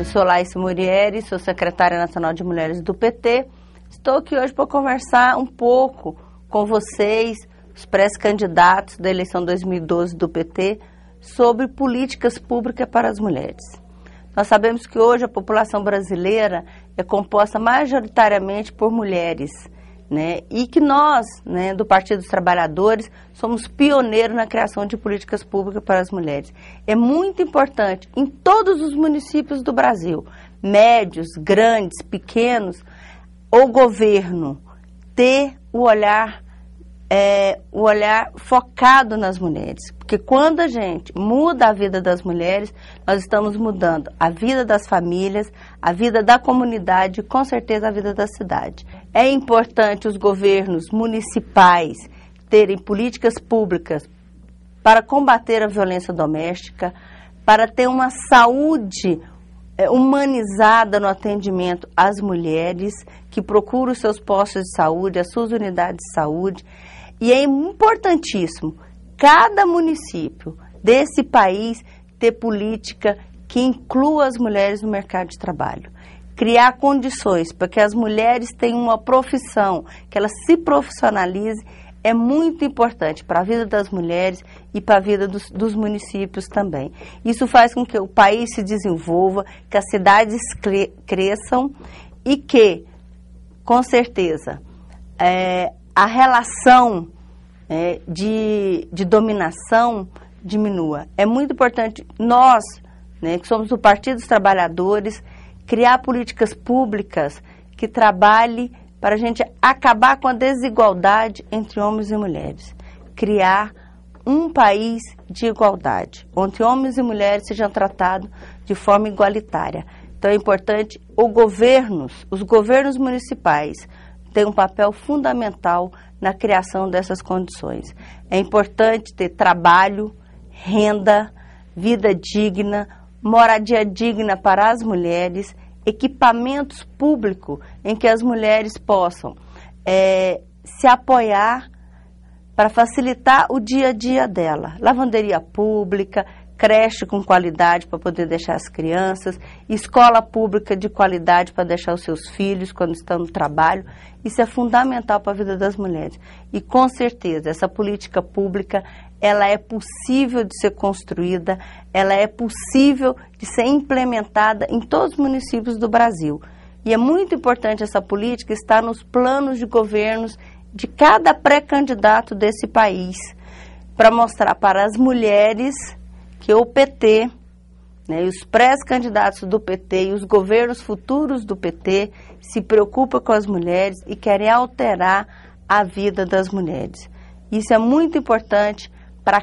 sou Laíse Murieri, sou secretária nacional de mulheres do PT. Estou aqui hoje para conversar um pouco com vocês, os pré-candidatos da eleição 2012 do PT, sobre políticas públicas para as mulheres. Nós sabemos que hoje a população brasileira é composta majoritariamente por mulheres, né? E que nós, né, do Partido dos Trabalhadores, somos pioneiros na criação de políticas públicas para as mulheres. É muito importante em todos os municípios do Brasil, médios, grandes, pequenos, o governo ter o olhar focado nas mulheres. Porque quando a gente muda a vida das mulheres, nós estamos mudando a vida das famílias, a vida da comunidade e, com certeza, a vida da cidade. É importante os governos municipais terem políticas públicas para combater a violência doméstica, para ter uma saúde humanizada no atendimento às mulheres que procuram os seus postos de saúde, as suas unidades de saúde. E é importantíssimo cada município desse país ter política que inclua as mulheres no mercado de trabalho. Criar condições para que as mulheres tenham uma profissão, que elas se profissionalizem, é muito importante para a vida das mulheres e para a vida dos municípios também. Isso faz com que o país se desenvolva, que as cidades cresçam e que, com certeza, a relação de dominação diminua. É muito importante nós, né, que somos o Partido dos Trabalhadores, criar políticas públicas que trabalhem para a gente acabar com a desigualdade entre homens e mulheres. Criar um país de igualdade, onde homens e mulheres sejam tratados de forma igualitária. Então é importante os governos municipais têm um papel fundamental na criação dessas condições. É importante ter trabalho, renda, vida digna, moradia digna para as mulheres, equipamentos públicos em que as mulheres possam se apoiar para facilitar o dia a dia dela. Lavanderia pública, creche com qualidade para poder deixar as crianças, escola pública de qualidade para deixar os seus filhos quando estão no trabalho. Isso é fundamental para a vida das mulheres. E com certeza essa política pública, ela é possível de ser construída, ela é possível de ser implementada em todos os municípios do Brasil. E é muito importante essa política estar nos planos de governos de cada pré-candidato desse país, para mostrar para as mulheres que o PT, né, e os pré-candidatos do PT e os governos futuros do PT se preocupam com as mulheres e querem alterar a vida das mulheres. Isso é muito importante para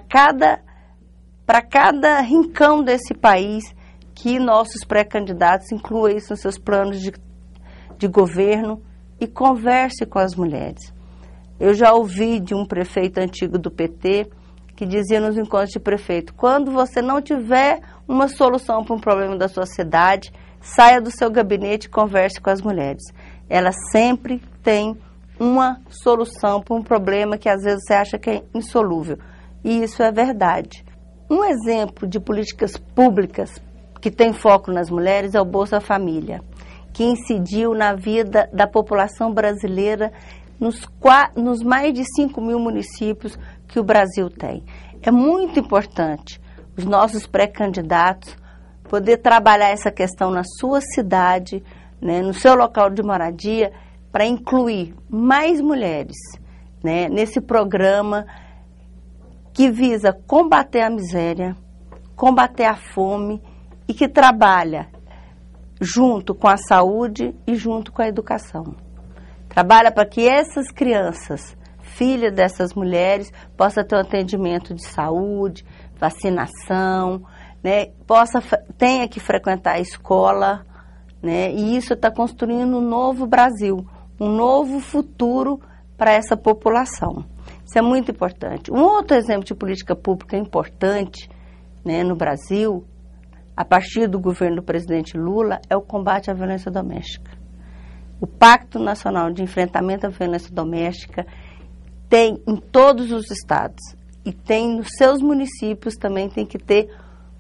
cada rincão desse país, que nossos pré-candidatos incluam isso nos seus planos de governo e converse com as mulheres. Eu já ouvi de um prefeito antigo do PT que dizia nos encontros de prefeito: quando você não tiver uma solução para um problema da sua cidade, saia do seu gabinete e converse com as mulheres. Elas sempre têm uma solução para um problema que às vezes você acha que é insolúvel. E isso é verdade. Um exemplo de políticas públicas que tem foco nas mulheres é o Bolsa Família, que incidiu na vida da população brasileira nos mais de 5 mil municípios que o Brasil tem. É muito importante os nossos pré-candidatos poder trabalhar essa questão na sua cidade, né, no seu local de moradia, para incluir mais mulheres, né, nesse programa que visa combater a miséria, combater a fome e que trabalha junto com a saúde e junto com a educação. Trabalha para que essas crianças, filhas dessas mulheres, possam ter um atendimento de saúde, vacinação, né, tenha que frequentar a escola, né, e isso está construindo um novo Brasil, um novo futuro para essa população. Isso é muito importante. Um outro exemplo de política pública importante, né, no Brasil, a partir do governo do presidente Lula, é o combate à violência doméstica. O Pacto Nacional de Enfrentamento à Violência Doméstica tem em todos os estados e tem nos seus municípios também, tem que ter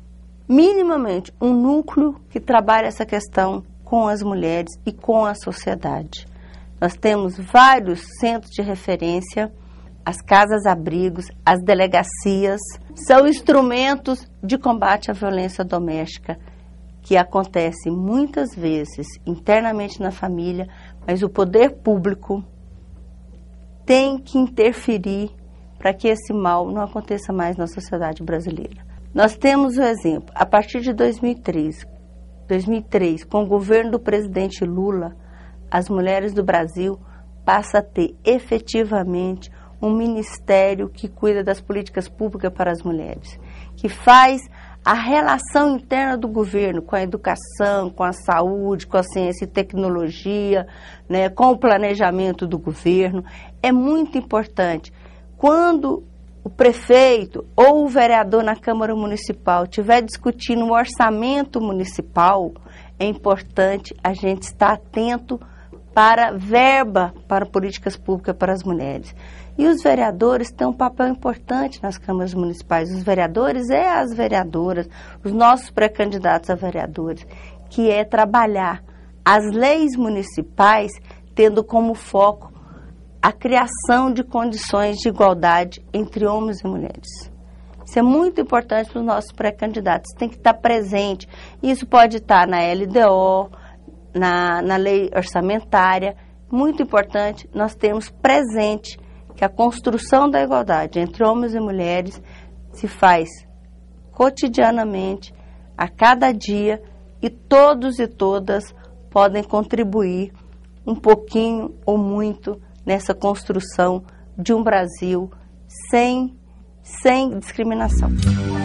minimamente um núcleo que trabalhe essa questão com as mulheres e com a sociedade. Nós temos vários centros de referência, as casas-abrigos, as delegacias, são instrumentos de combate à violência doméstica, que acontece muitas vezes internamente na família, mas o poder público tem que interferir para que esse mal não aconteça mais na sociedade brasileira. Nós temos o exemplo, a partir de 2003, com o governo do presidente Lula, as mulheres do Brasil passam a ter efetivamente um ministério que cuida das políticas públicas para as mulheres, que faz a relação interna do governo com a educação, com a saúde, com a ciência e tecnologia, né, com o planejamento do governo. É muito importante. Quando o prefeito ou o vereador na Câmara Municipal estiver discutindo o orçamento municipal, é importante a gente estar atento para verba para políticas públicas para as mulheres. E os vereadores têm um papel importante nas câmaras municipais. Os vereadores e as vereadoras, os nossos pré-candidatos a vereadores, que é trabalhar as leis municipais tendo como foco a criação de condições de igualdade entre homens e mulheres. Isso é muito importante para os nossos pré-candidatos, tem que estar presente. Isso pode estar na LDO, na lei orçamentária. Muito importante, nós temos presente que a construção da igualdade entre homens e mulheres se faz cotidianamente, a cada dia, e todos e todas podem contribuir um pouquinho ou muito nessa construção de um Brasil sem discriminação.